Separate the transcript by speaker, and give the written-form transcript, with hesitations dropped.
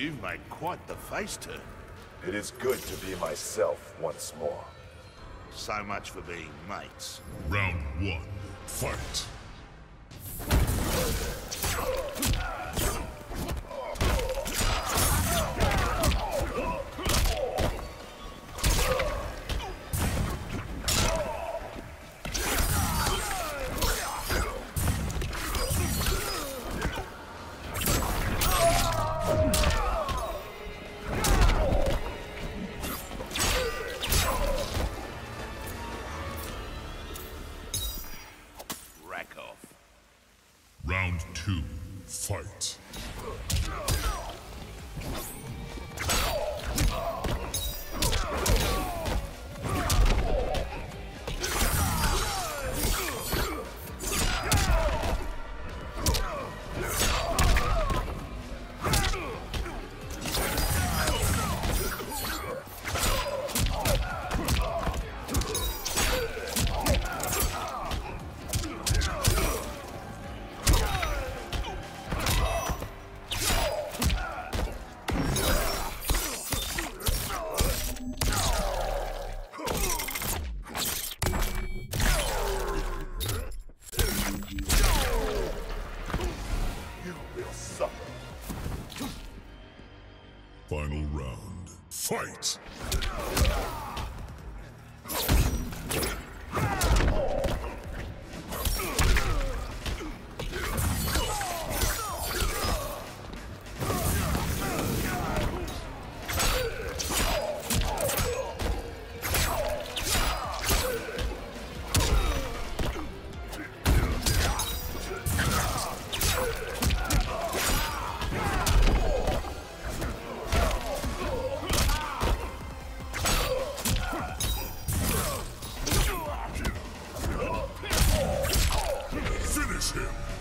Speaker 1: You've made quite the face turn.
Speaker 2: It is good to be myself once more.
Speaker 1: So much for being mates.
Speaker 3: Round one, fight.
Speaker 1: Rack off.
Speaker 3: Round two, fight. Final round, fight! Finish him!